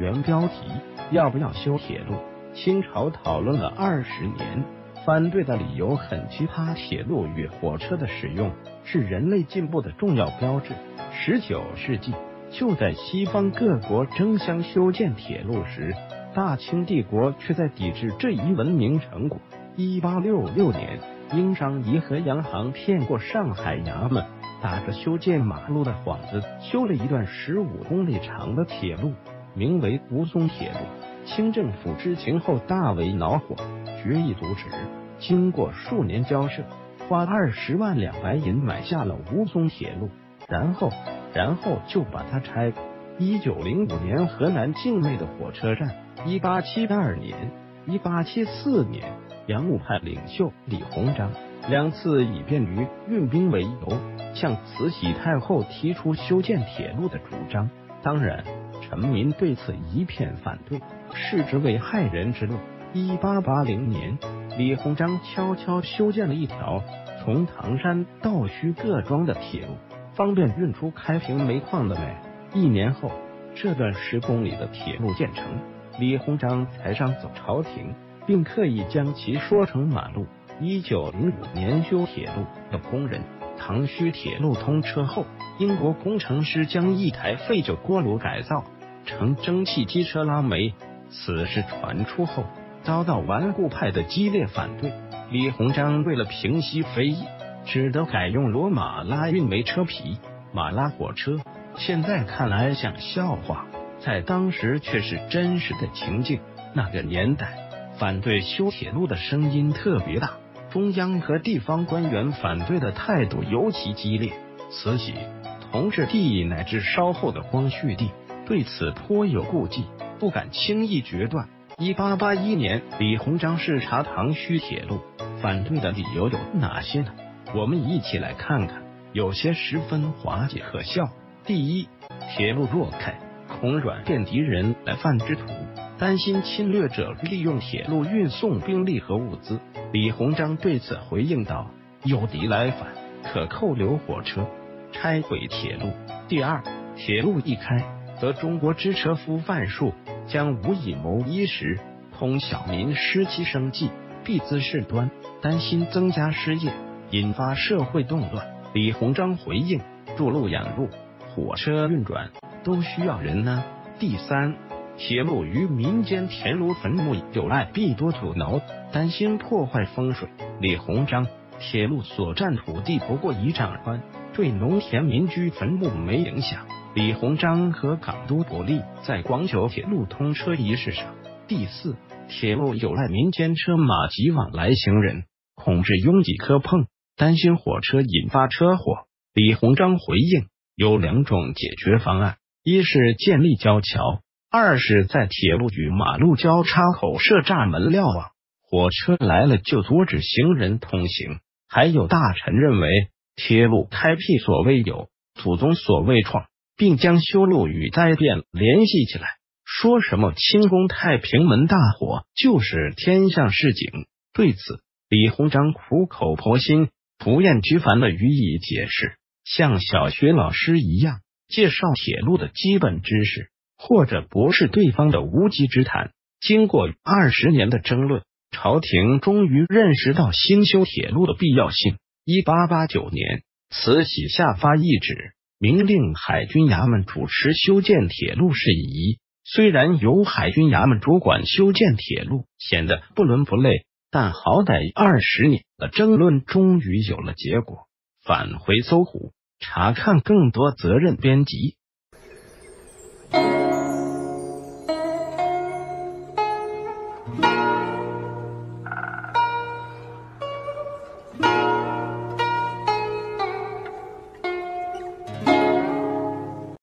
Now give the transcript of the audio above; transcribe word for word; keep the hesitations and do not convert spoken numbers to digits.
原标题：要不要修铁路？清朝讨论了二十年，反对的理由很奇葩。铁路与火车的使用是人类进步的重要标志。十九世纪，就在西方各国争相修建铁路时，大清帝国却在抵制这一文明成果。一八六六年，英商宜和洋行骗过上海衙门，打着修建马路的幌子，修了一段十五公里长的铁路，名为吴淞铁路。清政府知情后大为恼火，决议阻止。经过数年交涉，花二十万两白银买下了吴淞铁路，然后然后就把它拆。一九零五年，河南境内的火车站。一八七二年、一八七四年，洋务派领袖李鸿章两次以便于运兵为由，向慈禧太后提出修建铁路的主张。当然，臣民对此一片反对，视之为害人之论。一八八零年，李鸿章悄悄修建了一条从唐山到徐各庄的铁路，方便运出开平煤矿的煤。一年后，这段十公里的铁路建成，李鸿章才上奏朝廷，并刻意将其说成马路。一九零五年修铁路的工人，唐胥铁路通车后，英国工程师将一台废旧锅炉改造成蒸汽机车拉煤。此事传出后，遭到顽固派的激烈反对。李鸿章为了平息非议，只得改用骡马拉运煤车皮，马拉火车。现在看来像笑话，在当时却是真实的情境。那个年代，反对修铁路的声音特别大，中央和地方官员反对的态度尤其激烈。慈禧、同治帝乃至稍后的光绪帝对此颇有顾忌，不敢轻易决断。一八八一年，李鸿章视察唐胥铁路，反对的理由有哪些呢？我们一起来看看，有些十分滑稽可笑。第一，铁路若开，恐软便敌人来犯之徒，担心侵略者利用铁路运送兵力和物资。李鸿章对此回应道：有敌来犯，可扣留火车，拆毁铁路。第二，铁路一开，则中国之车夫贩数将无以谋衣食，恐小民失其生计，必滋事端，担心增加失业，引发社会动乱。李鸿章回应：筑路养路，火车运转，都需要人呢。第三，铁路与民间田庐坟墓有碍，必多阻挠，担心破坏风水。李鸿章：铁路所占土地不过一丈宽，对农田民居坟墓没影响。李鸿章和港督伯利在广九铁路通车仪式上。第四，铁路有赖民间车马及往来行人，恐致拥挤磕碰，担心火车引发车祸。李鸿章回应：有两种解决方案，一是建立交桥，二是在铁路与马路交叉口设栅门瞭望，火车来了就阻止行人通行。还有大臣认为，铁路开辟所未有，祖宗所未创，并将修路与灾变联系起来，说什么清宫太平门大火就是天象示警。对此，李鸿章苦口婆心、不厌其烦的予以解释，像小学老师一样介绍铁路的基本知识，或者驳斥对方的无稽之谈。经过二十年的争论，朝廷终于认识到新修铁路的必要性。一八八九年，慈禧下发懿旨，明令海军衙门主持修建铁路事宜。虽然由海军衙门主管修建铁路显得不伦不类，但好歹二十年的争论终于有了结果。返回搜狐，查看更多责任编辑。